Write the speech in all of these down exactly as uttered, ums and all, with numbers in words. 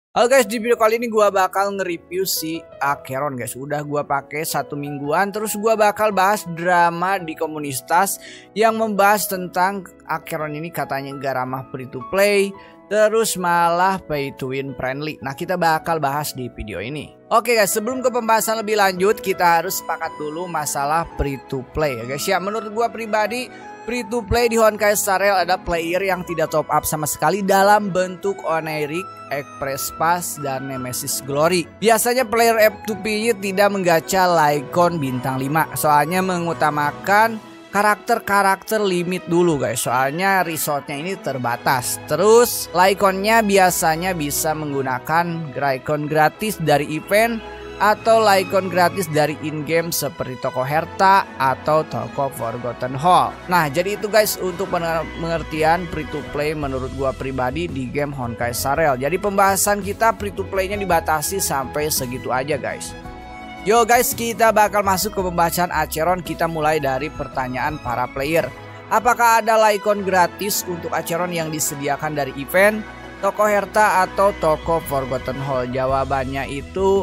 Halo guys, di video kali ini gua bakal nge-review si Acheron guys. Udah gua pakai satu mingguan, terus gua bakal bahas drama di komunitas yang membahas tentang Acheron ini katanya gak ramah free to play, terus malah pay to win friendly. Nah, kita bakal bahas di video ini. Oke guys, sebelum ke pembahasan lebih lanjut, kita harus sepakat dulu masalah free to play ya guys. Ya, menurut gua pribadi free to play di Honkai Star Rail ada player yang tidak top up sama sekali dalam bentuk Oneric, Express Pass, dan Nemesis Glory. Biasanya player F two P tidak menggacha Lycon bintang lima, soalnya mengutamakan karakter-karakter limit dulu guys, soalnya resource-nya ini terbatas. Terus Lyconnya biasanya bisa menggunakan Lycon gratis dari event atau Lycon gratis dari in-game seperti toko Herta atau toko Forgotten Hall. Nah, jadi itu guys untuk pengertian free to play menurut gua pribadi di game Honkai Star Rail. Jadi pembahasan kita free to play-nya dibatasi sampai segitu aja guys. Yo guys, kita bakal masuk ke pembahasan Acheron. Kita mulai dari pertanyaan para player. Apakah ada Lycon gratis untuk Acheron yang disediakan dari event, toko Herta atau toko Forgotten Hall? Jawabannya itu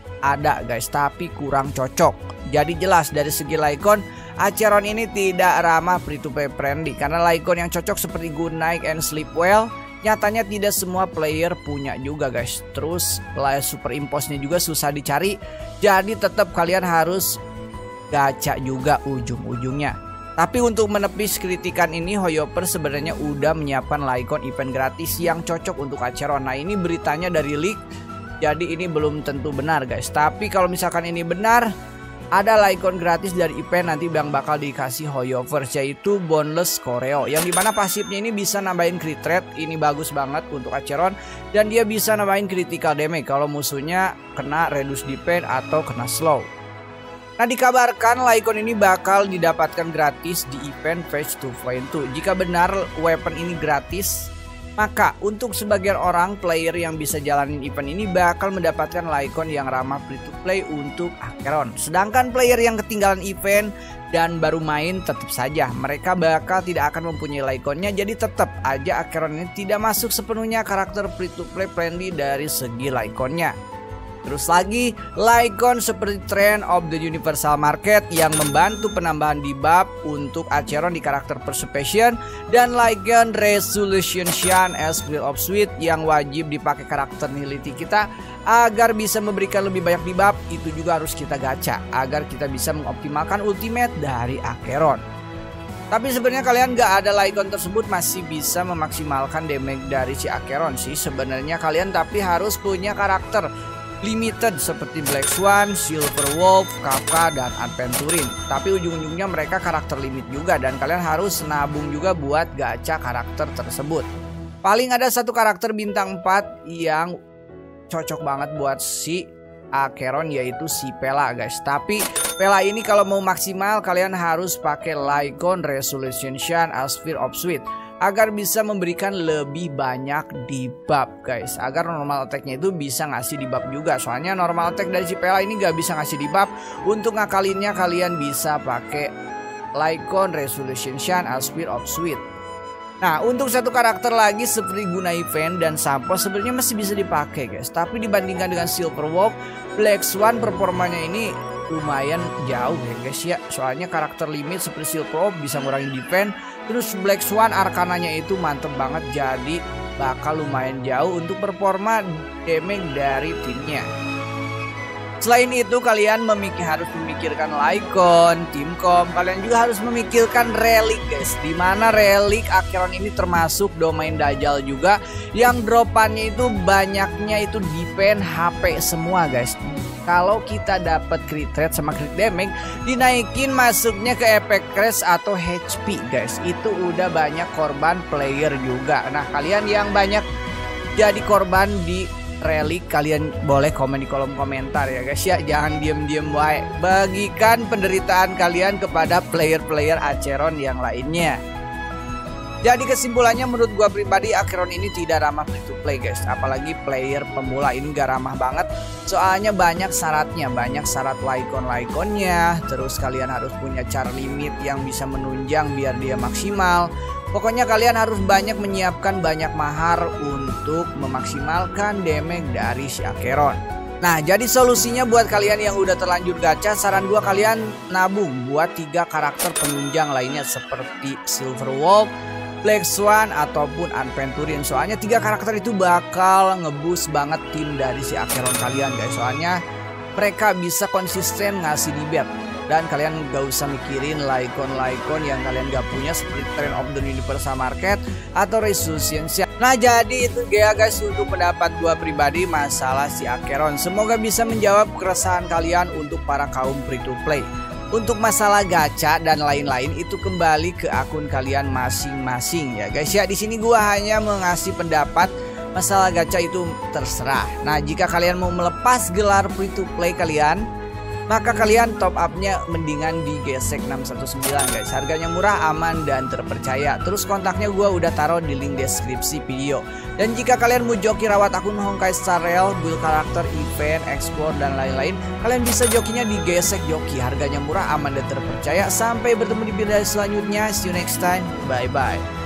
ada guys, tapi kurang cocok. Jadi jelas dari segi Lycon, Acheron ini tidak ramah free to play friendly. Karena Lycon yang cocok seperti Good Night and Sleep Well nyatanya tidak semua player punya juga guys. Terus super impostnya juga susah dicari, jadi tetap kalian harus gacha juga ujung-ujungnya. Tapi untuk menepis kritikan ini, Hoyover sebenarnya udah menyiapkan Lycon event gratis yang cocok untuk Acheron. Nah, ini beritanya dari leak, jadi ini belum tentu benar guys. Tapi kalau misalkan ini benar, ada Lycon gratis dari event nanti yang bakal dikasih Hoyover, yaitu Boneless Choreo, yang dimana pasifnya ini bisa nambahin crit rate. Ini bagus banget untuk Acheron, dan dia bisa nambahin critical damage kalau musuhnya kena reduce defense atau kena slow. Nah, dikabarkan Lycon ini bakal didapatkan gratis di event Face to Flame two. Jika benar weapon ini gratis, maka untuk sebagian orang player yang bisa jalanin event ini bakal mendapatkan Lycon yang ramah free to play untuk Acheron. Sedangkan player yang ketinggalan event dan baru main, tetap saja mereka bakal tidak akan mempunyai Lyconnya. Jadi tetap aja Acheron ini tidak masuk sepenuhnya karakter free to play friendly dari segi Lyconnya. Terus lagi, Lycon seperti Trend of the Universal Market yang membantu penambahan debuff untuk Acheron di karakter Persecution, dan Lycon Resolution Shine as Will of Sweet yang wajib dipakai karakter Nihility kita agar bisa memberikan lebih banyak debuff. Itu juga harus kita gacha agar kita bisa mengoptimalkan ultimate dari Acheron. Tapi sebenarnya kalian gak ada Lycon tersebut masih bisa memaksimalkan damage dari si Acheron sih sebenarnya kalian, tapi harus punya karakter limited seperti Black Swan, Silver Wolf, Kafka, dan Adventuring. Tapi ujung-ujungnya mereka karakter limit juga, dan kalian harus nabung juga buat gacha karakter tersebut. Paling ada satu karakter bintang empat yang cocok banget buat si Acheron, yaitu si Pela guys. Tapi Pela ini kalau mau maksimal kalian harus pakai Lycon Resolution Shine as Will of Sweet agar bisa memberikan lebih banyak debuff guys, agar normal attack-nya itu bisa ngasih debuff juga. Soalnya normal attack dari si Pela ini gak bisa ngasih debuff. Untuk ngakalinnya kalian bisa pakai Lycon Resolution Shine as Will of Sweet. Nah, untuk satu karakter lagi seperti Guna Event dan Sampo sebenarnya masih bisa dipakai guys. Tapi dibandingkan dengan Silver Wolf, Black Swan performanya ini lumayan jauh ya guys ya. Soalnya karakter limit seperti Silver Wolf bisa ngurangin defense, terus Black Swan arkananya itu mantep banget, jadi bakal lumayan jauh untuk performa damage dari timnya. Selain itu kalian memikir, harus memikirkan Lycon, Teamcom, kalian juga harus memikirkan Relic guys. Dimana Relic Acheron ini termasuk domain Dajjal juga, yang dropannya itu banyaknya itu defense H P semua guys. Kalau kita dapat crit rate sama crit damage, dinaikin masuknya ke efek crash atau H P guys. Itu udah banyak korban player juga. Nah, kalian yang banyak jadi korban di Relic, kalian boleh komen di kolom komentar ya guys ya. Jangan diem-diem wae. Bagikan penderitaan kalian kepada player-player Acheron yang lainnya. Jadi kesimpulannya menurut gua pribadi Acheron ini tidak ramah free to play guys. Apalagi player pemula ini gak ramah banget. Soalnya banyak syaratnya, banyak syarat Lycon-Lyconnya. Terus kalian harus punya char limit yang bisa menunjang biar dia maksimal. Pokoknya kalian harus banyak menyiapkan banyak mahar untuk memaksimalkan damage dari si Acheron. Nah, jadi solusinya buat kalian yang udah terlanjur gacha, saran gua kalian nabung buat tiga karakter penunjang lainnya seperti Silver Wolf, Black Swan ataupun Aventurine. Soalnya tiga karakter itu bakal ngeboost banget tim dari si Acheron kalian guys. Soalnya mereka bisa konsisten ngasih debuff. Dan kalian gak usah mikirin Lycon-Lycon yang kalian gak punya seperti Trend of the Universal Market atau Resurgence. Nah, jadi itu ya guys untuk pendapat gua pribadi masalah si Acheron. Semoga bisa menjawab keresahan kalian untuk para kaum free to play. Untuk masalah gacha dan lain-lain itu kembali ke akun kalian masing-masing ya guys ya. Di sini gua hanya mengasih pendapat, masalah gacha itu terserah. Nah, jika kalian mau melepas gelar free to play kalian, maka kalian top upnya mendingan di Gesek enam satu sembilan guys. Harganya murah, aman, dan terpercaya. Terus kontaknya gue udah taruh di link deskripsi video. Dan jika kalian mau joki rawat akun Honkai Star Rail, build karakter, event, explore, dan lain-lain, kalian bisa jokinya di Gesek Joki. Harganya murah, aman, dan terpercaya. Sampai bertemu di video selanjutnya. See you next time. Bye bye.